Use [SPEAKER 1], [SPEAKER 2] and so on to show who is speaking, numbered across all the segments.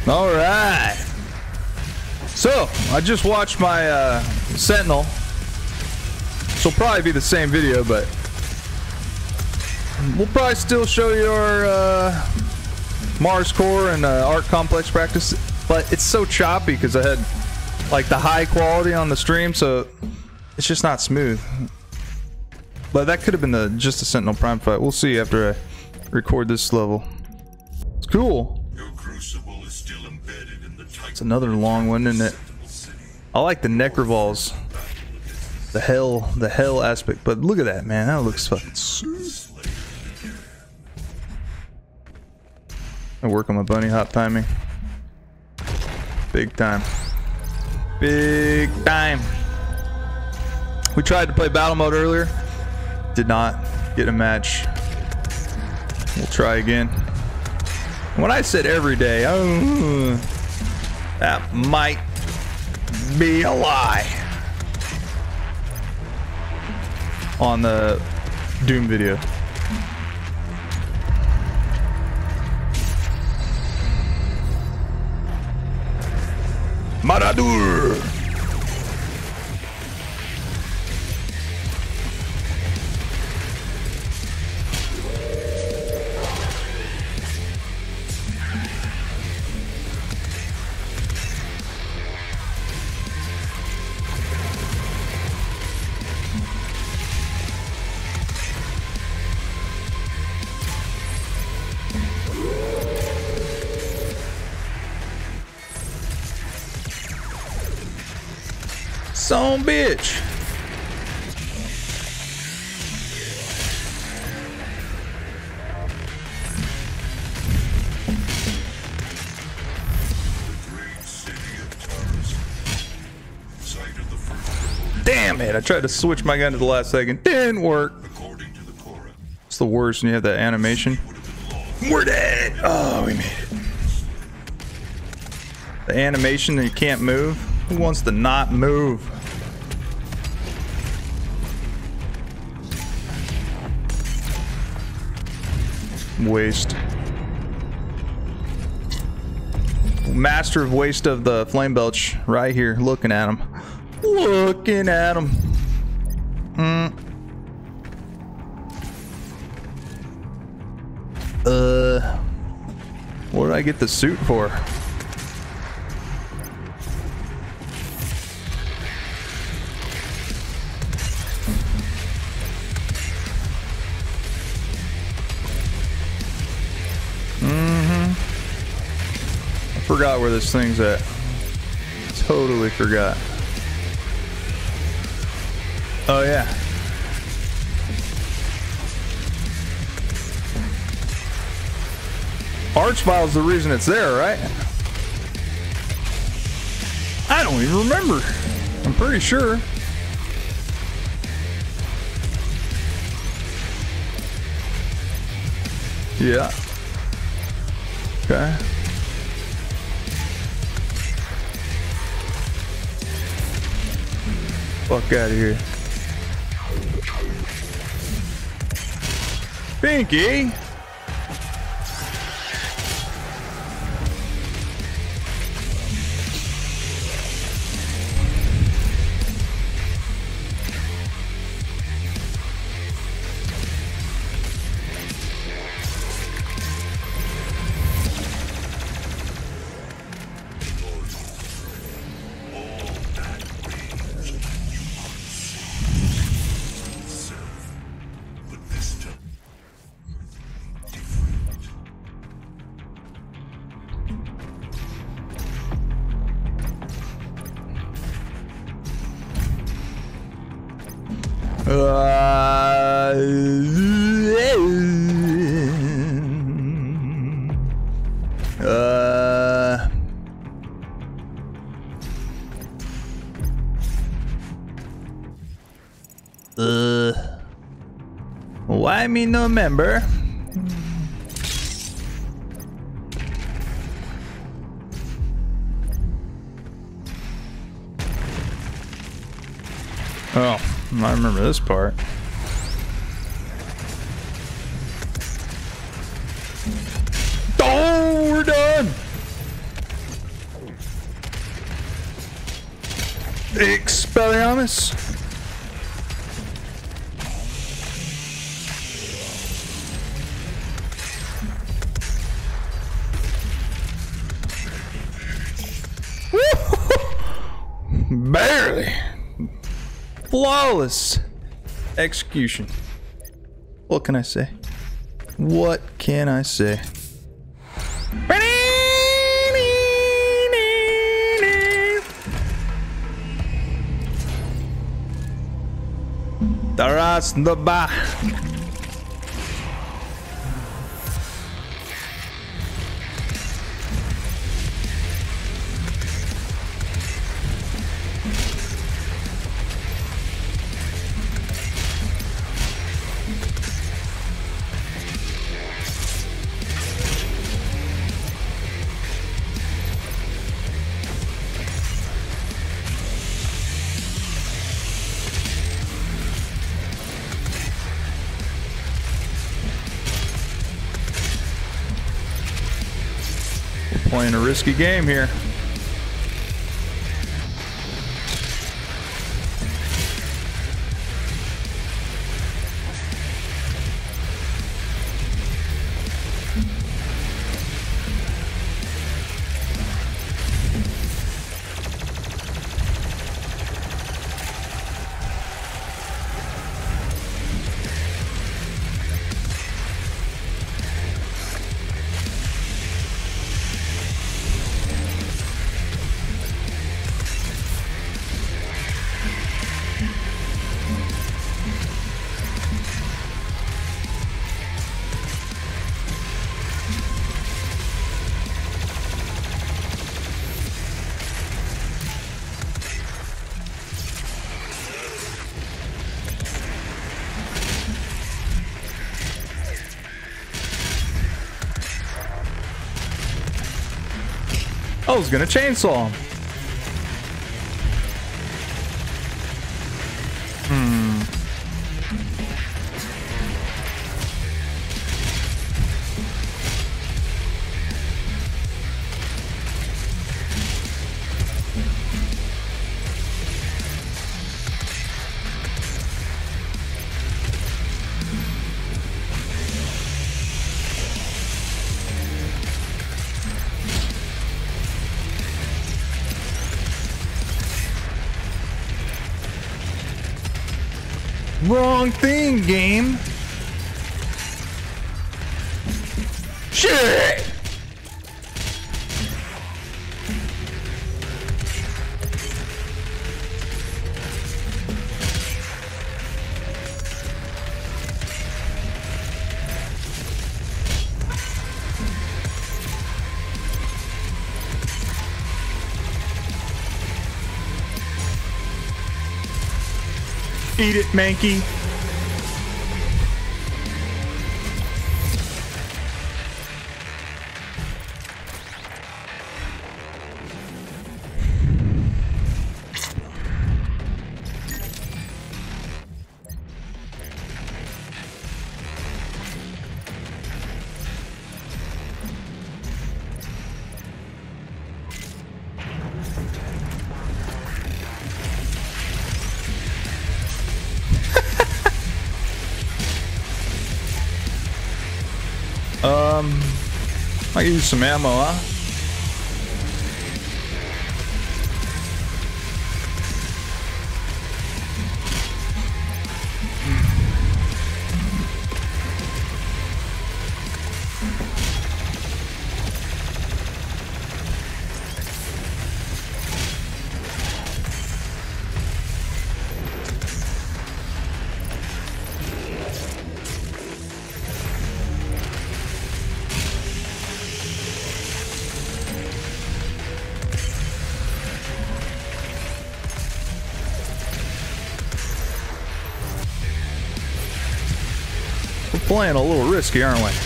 [SPEAKER 1] All right. So I just watched my Sentinel. This will probably be the same video, but we'll probably still show you our Mars core and Arc complex practice. But it's so choppy because I had like the high quality on the stream, so it's just not smooth. But that could have been just a Sentinel Prime fight. We'll see after I record this level. It's cool. It's another long one, isn't it? I like the Necrovals. The hell aspect. But look at that, man. That looks fucking sweet. I work on my bunny hop timing. Big time. Big time. We tried to play battle mode earlier. Did not get a match. We'll try again. When I said every day, that might be a lie. On the Doom video. Maradur! Son bitch. Damn it, I tried to switch my gun to the last second. Didn't work. It's the worst when you have that animation. We're dead. Oh, we made it. The animation that you can't move. Who wants to not move? Waste. Master of waste of the flame belch right here. Looking at him. Looking at him. What did I get the suit for? Forgot where this thing's at. Totally forgot. Oh yeah. Archvile's the reason it's there, right? I don't even remember. I'm pretty sure. Yeah. Okay. Fuck out of here. Pinky! Why me no member? Oh, I remember this part. Oh, we're done. Expelliarmus. Barely. Flawless execution. What can I say? What can I say? Taras the ba. Playing a risky game here. I was gonna chainsaw him. Wrong thing, game. Shit! Eat it, Mankey. I can use some ammo, huh? We're playing a little risky, aren't we?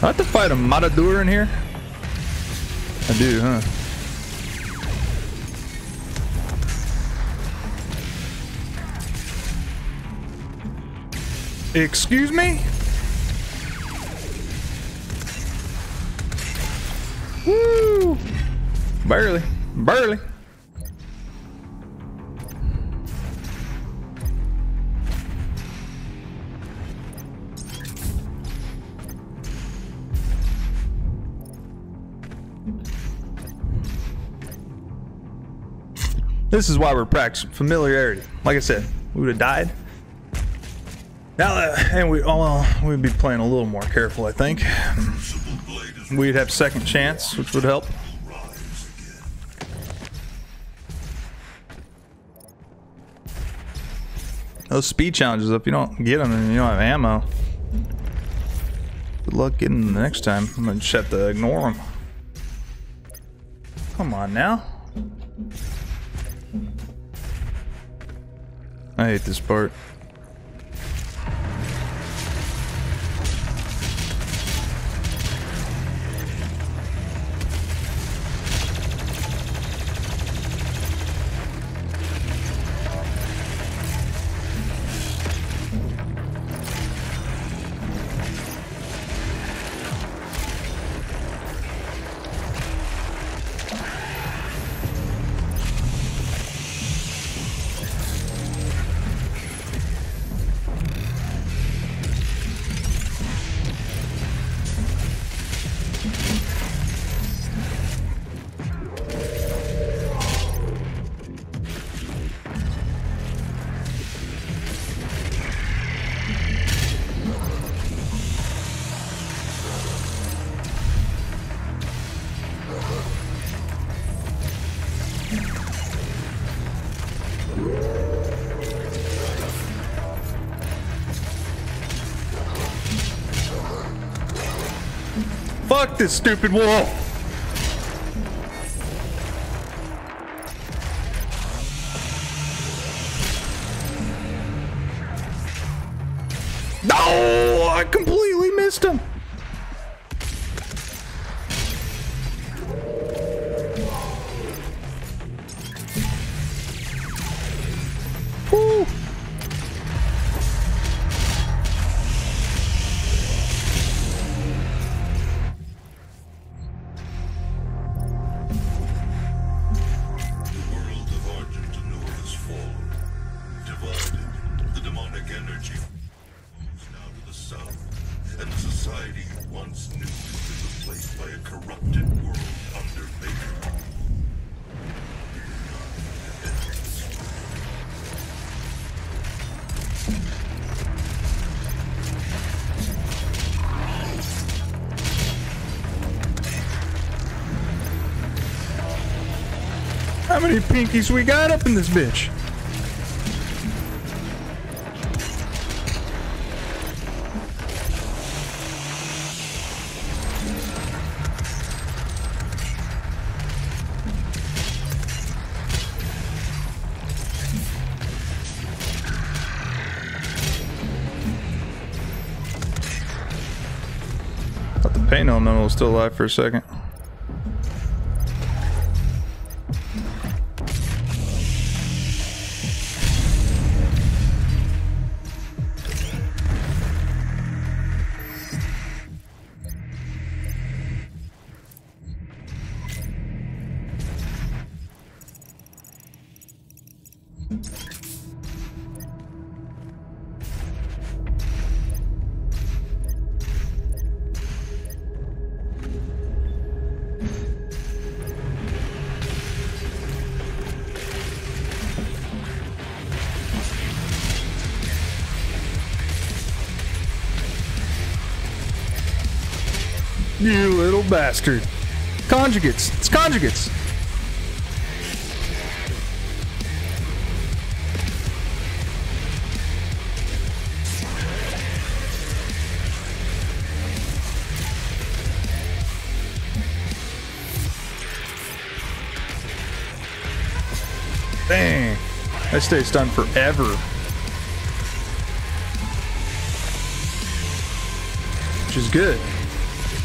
[SPEAKER 1] I have to fight a Matador in here? I do, huh? Excuse me? Woo! Barely. Barely. This is why we're practicing familiarity. Like I said, we would have died. Now that, and we'd be playing a little more careful, I think. We'd have second chance, which would help. Those speed challenges, if you don't get them and you don't have ammo, good luck getting them the next time. I'm gonna just have to ignore them. Come on now. I hate this part. Fuck this stupid wall! No! I completely missed him! Woo! How many pinkies we got up in this bitch? Thought the pain elemental was still alive for a second. You little bastard. Conjugates. It's conjugates. Dang. I stay stunned forever. Which is good.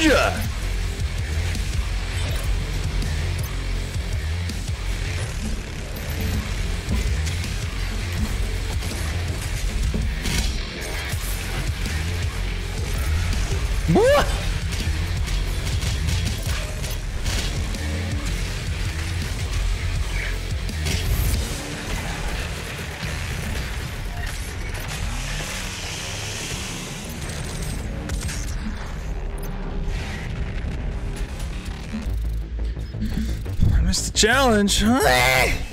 [SPEAKER 1] Ninja. What? I missed the challenge.